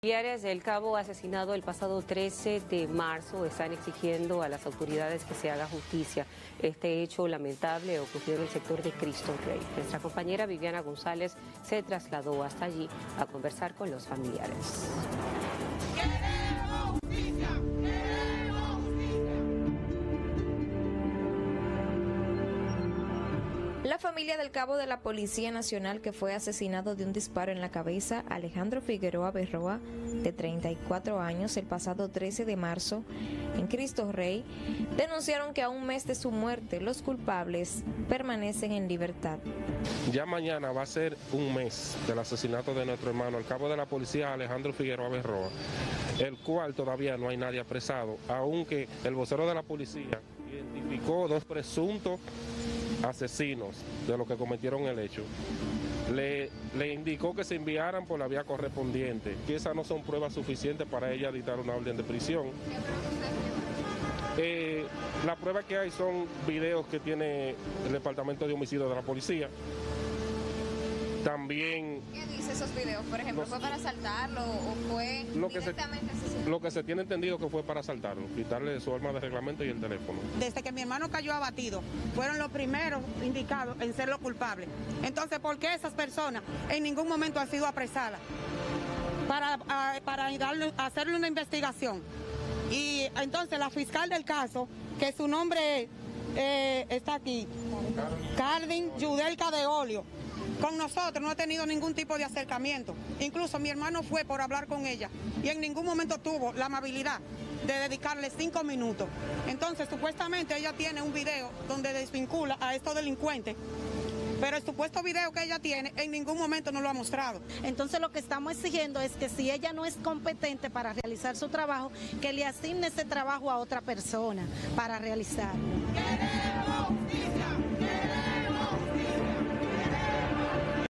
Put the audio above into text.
Familiares del cabo asesinado el pasado 13 de marzo están exigiendo a las autoridades que se haga justicia. Este hecho lamentable ocurrió en el sector de Cristo Rey. Nuestra compañera Viviana González se trasladó hasta allí a conversar con los familiares. ¡Queremos justicia! ¡Queremos justicia! La familia del cabo de la Policía Nacional que fue asesinado de un disparo en la cabeza, Alejandro Figueroa Berroa, de 34 años, el pasado 13 de marzo, en Cristo Rey, denunciaron que a un mes de su muerte los culpables permanecen en libertad. Ya mañana va a ser un mes del asesinato de nuestro hermano, el cabo de la policía Alejandro Figueroa Berroa, el cual todavía no hay nadie apresado, aunque el vocero de la policía identificó dos presuntos asesinos de los que cometieron el hecho. Le indicó que se enviaran por la vía correspondiente, que esas no son pruebas suficientes para ella dictar una orden de prisión. La prueba que hay son videos que tiene el Departamento de Homicidios de la policía. También... ¿Qué dice esos videos? Por ejemplo, ¿fue para asaltarlo o fue directamente asesinado? Lo que se tiene entendido que fue para asaltarlo, quitarle su arma de reglamento y el teléfono. Desde que mi hermano cayó abatido, fueron los primeros indicados en ser los culpables. Entonces, ¿por qué esas personas en ningún momento han sido apresadas? Para hacerle una investigación. Y entonces la fiscal del caso, que su nombre está aquí, Carmen Yudelka de Olio, con nosotros no ha tenido ningún tipo de acercamiento. Incluso mi hermano fue por hablar con ella y en ningún momento tuvo la amabilidad de dedicarle 5 minutos. Entonces, supuestamente ella tiene un video donde desvincula a estos delincuentes, pero el supuesto video que ella tiene en ningún momento no lo ha mostrado. Entonces lo que estamos exigiendo es que si ella no es competente para realizar su trabajo, que le asigne ese trabajo a otra persona para realizarlo. ¡Queremos justicia!